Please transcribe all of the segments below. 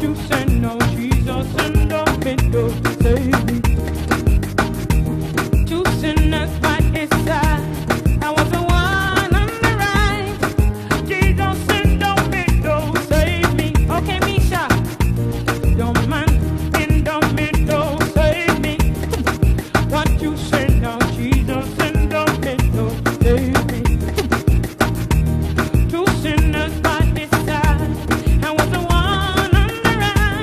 you send, no Jesus in the middle to save me. Two sinners by his side. I was the one on the right. Jesus in the middle save me. Okay, Misha, the man in the middle save me. What you send, no Jesus in the middle save me. Two sinners by his side. I was the one on the right.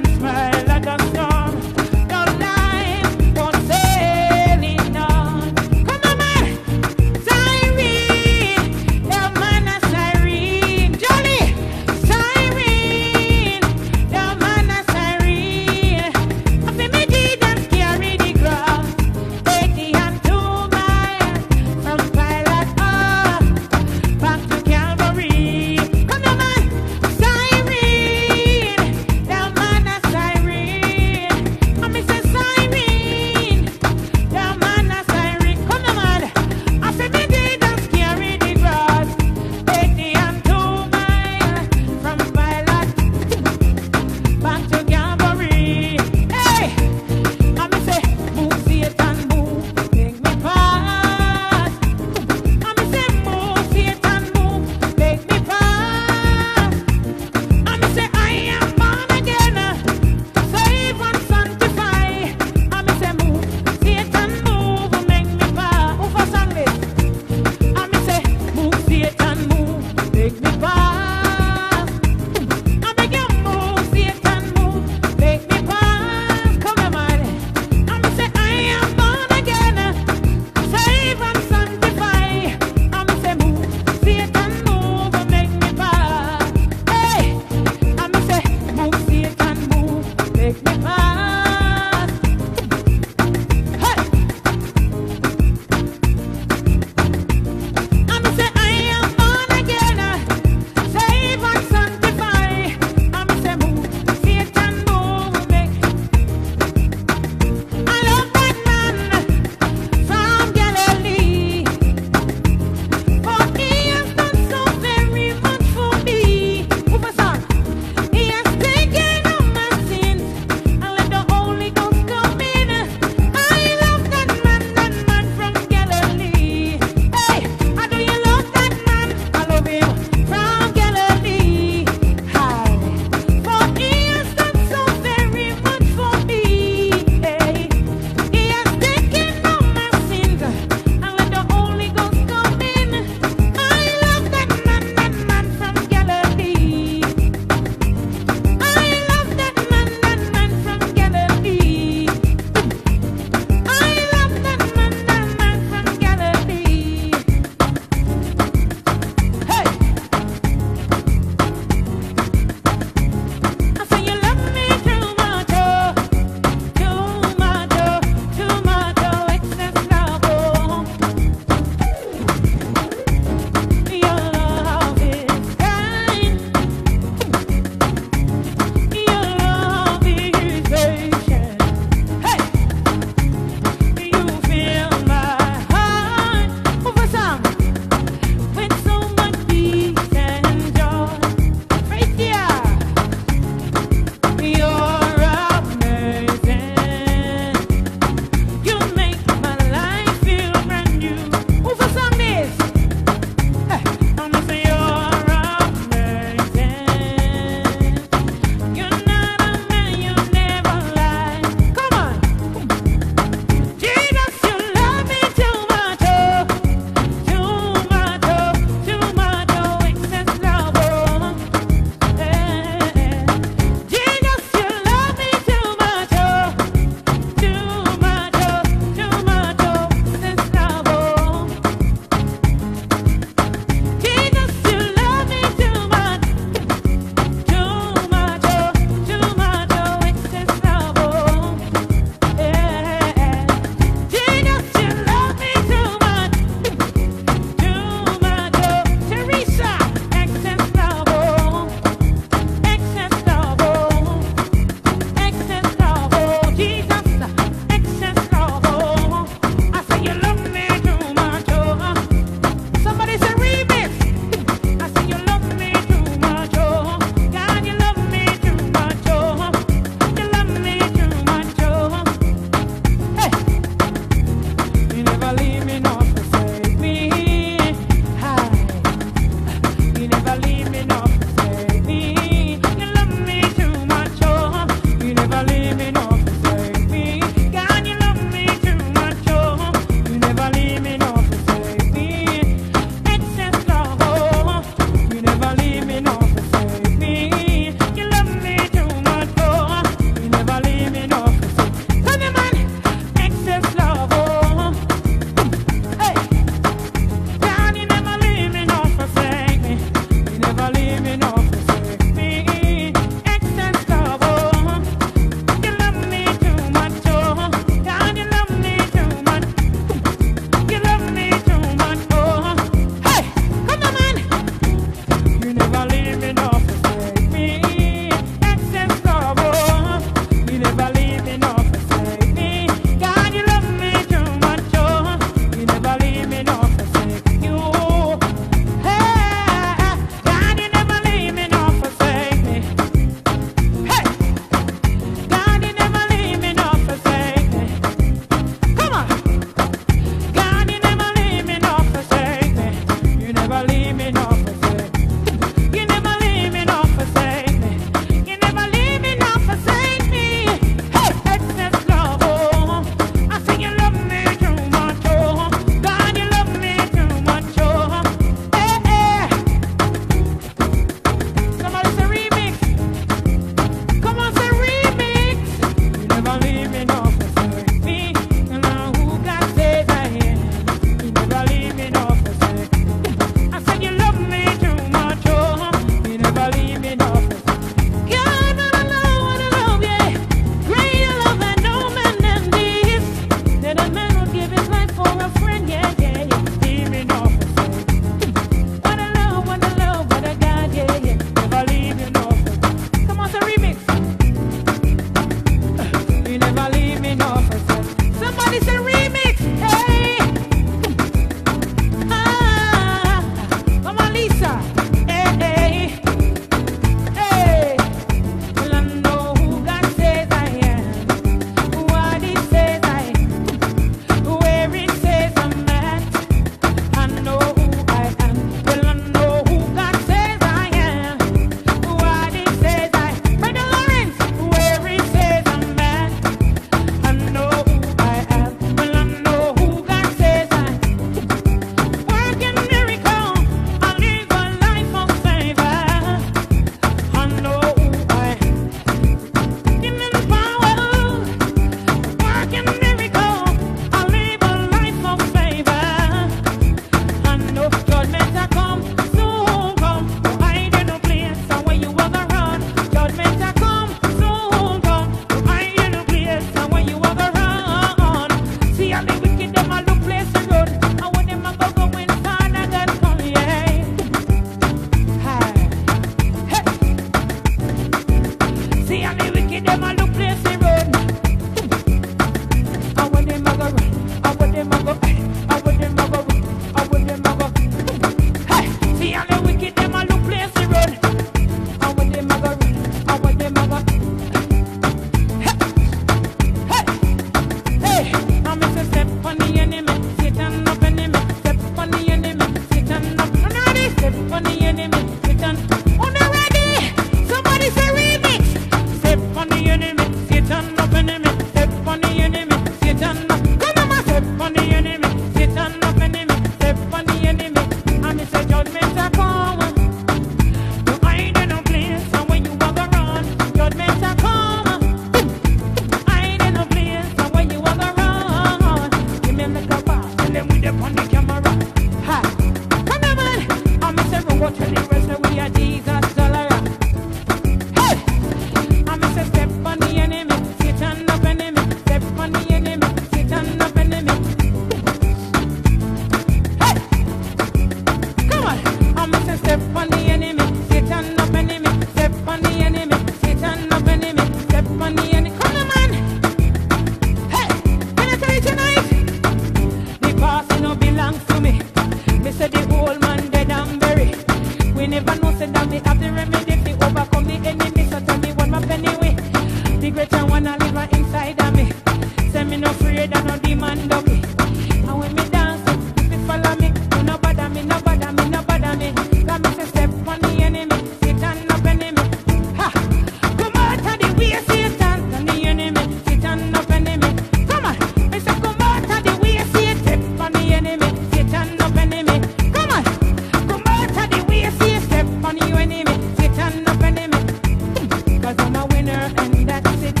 demand okay. And when me dance, if you follow me, do no bother me, no bother me, no bother me. Got me say step on the enemy, Satan up enemy. Ha! Come out of the way, Satan, and the enemy, Satan up enemy. Come on, me say come out of the way, Satan, step on the enemy, Satan up enemy. Come on, come out of the way, Satan, step on the enemy, Satan up enemy. 'Cause I'm a winner and that's it.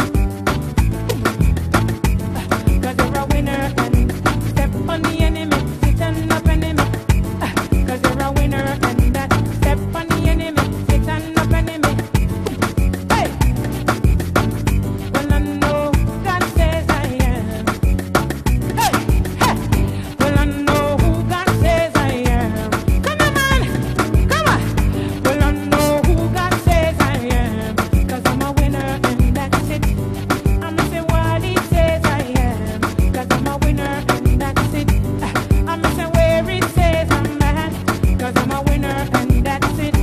'Cause you're a winner and step on the enemy, Satan up enemy. 'Cause you're a winner and that step on the enemy, Satan up enemy. Hey! Well, I know God says I am. Hey! Hey! Well, I know who God says I am. Come on, man! Come on! Well, I know who God says I am. 'Cause I'm a winner and that's it. I'm say what he says I am. 'Cause I'm a winner and that's it. I'm say where it says I'm at. 'Cause I'm a winner and that's it.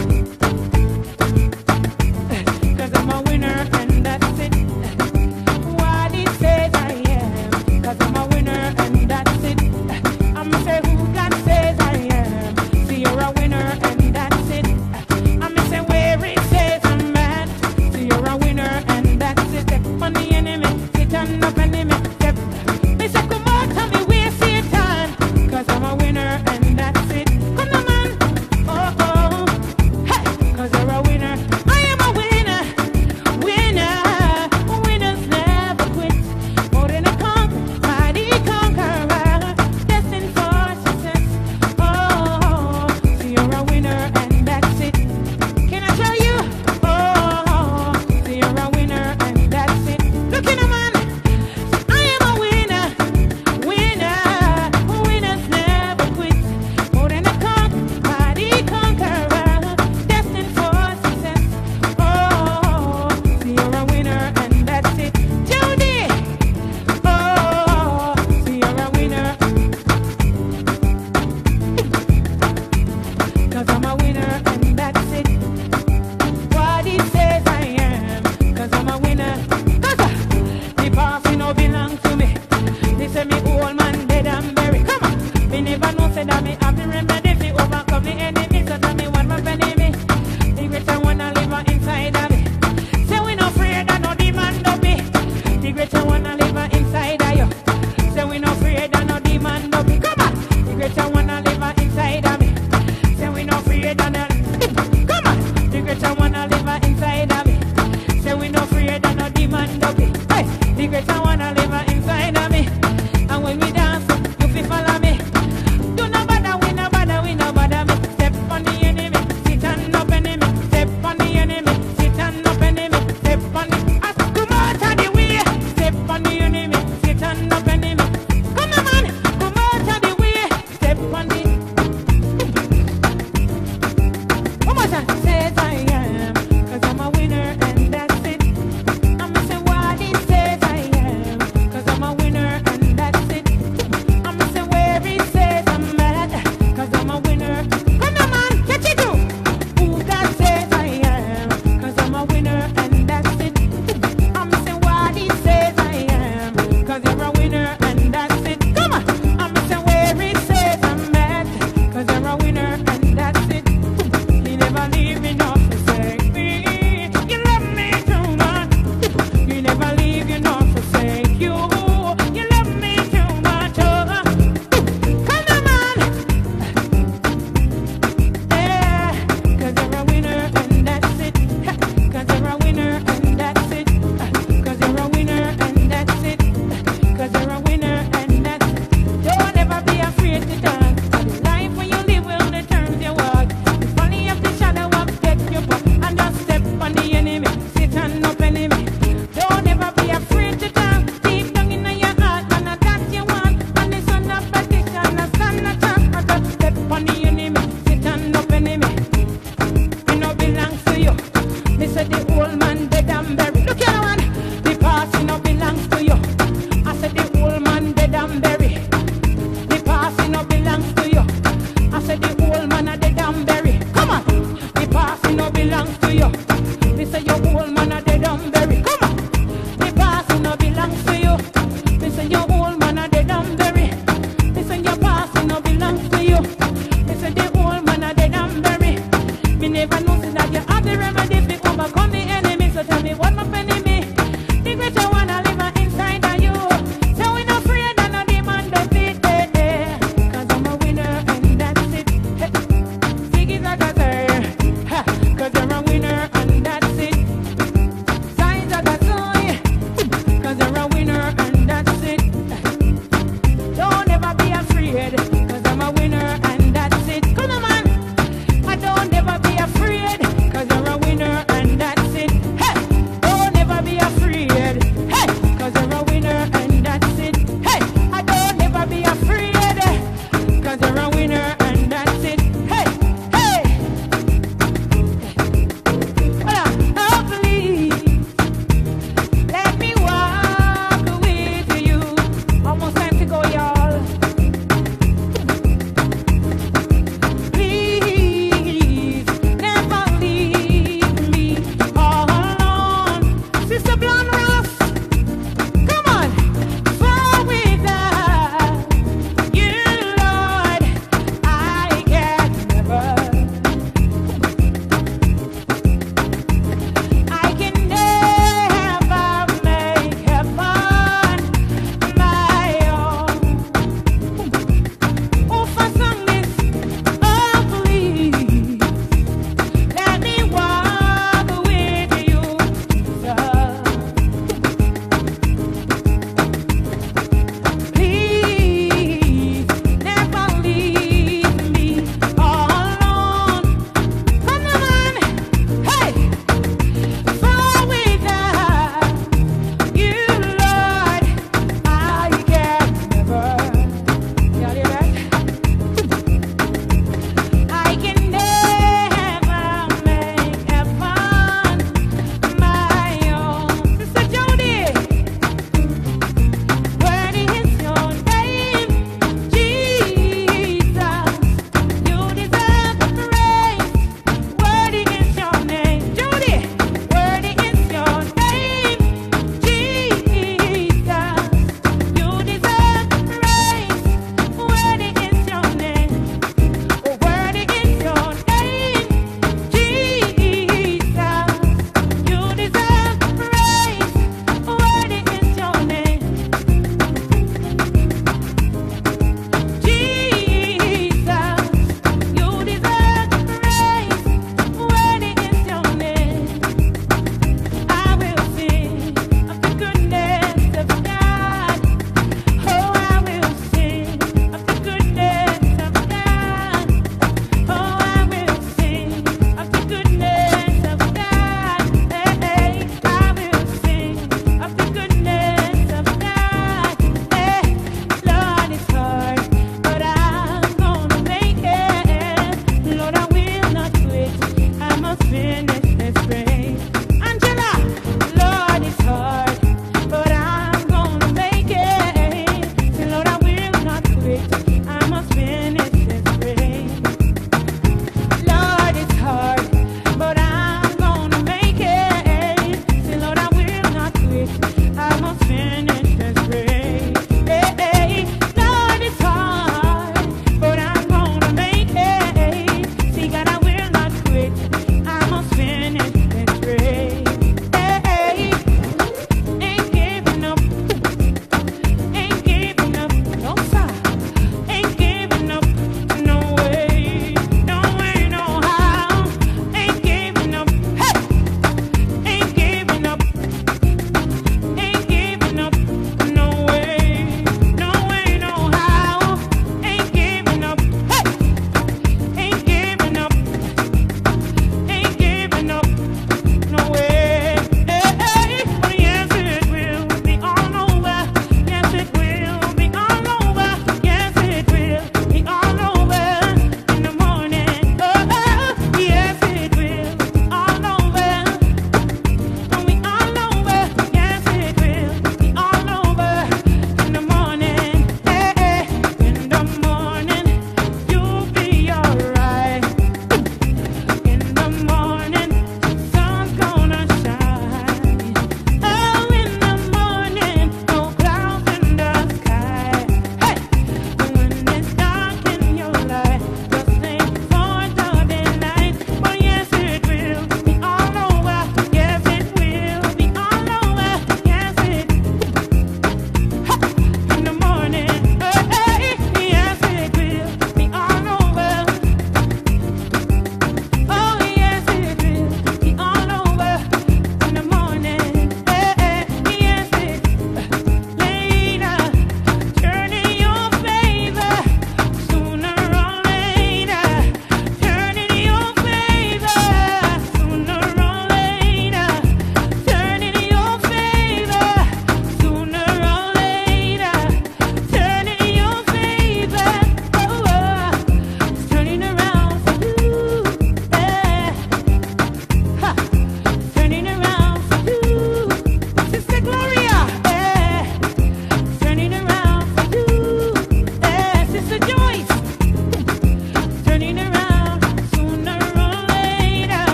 'Cause I'm a winner and that's it. What it says I am. 'Cause I'm a winner and that's it. I'm say who God says I am. See you're a winner and that's it. I'm say where it says I'm at. See you're a winner and that's it. Step on the enemy, Satan up enemy. Step. Me say come out of me way, Satan. 'Cause I'm a winner and that's it. Come on, man. Oh, oh. Hey, 'cause you're a winner. I am a winner. Winner. Winners never quit. More than a conqueror, mighty conqueror. Destined for success. Oh, see you're a winner and that's it. Can I tell you? Oh, see you're a winner and that's it. Look in a man. I am a winner. Winner. Winners never quit. More than a conqueror, mighty conqueror. Destined for success. Oh, see you're a winner and that's it. Jody. Oh, see you're a winner. 'Cause I'm a winner and that's it. What he says I am. 'Cause I'm a winner. 'Cause the past no belong to me. They say me old man dead and buried. Come on. Me never know say that me have the remedy to overcome the enemy. So tell me what my enemy. The greater one I live inside of me. Say we no afraid of no demon no be. The greater one I live inside of you. Say we no afraid of no demon no be. Come on. The greater one I live inside of me. Say we no afraid of no. Come on. The greater one I live inside of me. Say we no afraid of no demon no be. Hey, the greater one I live inside of me. And when we dance, you feel follow me. Do not bother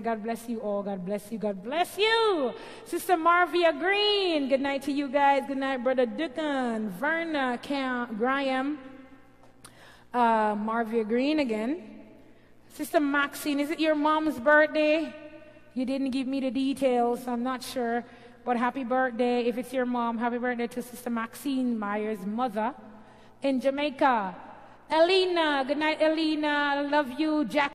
God bless you all. God bless you. God bless you. Sister Marvia Green. Good night to you guys. Good night, Brother Dukan, Verna Graham. Marvia Green again. Sister Maxine, is it your mom's birthday? You didn't give me the details, I'm not sure. But happy birthday. If it's your mom, happy birthday to Sister Maxine Myers' mother in Jamaica. Elena, good night, Elena. I love you. Jack.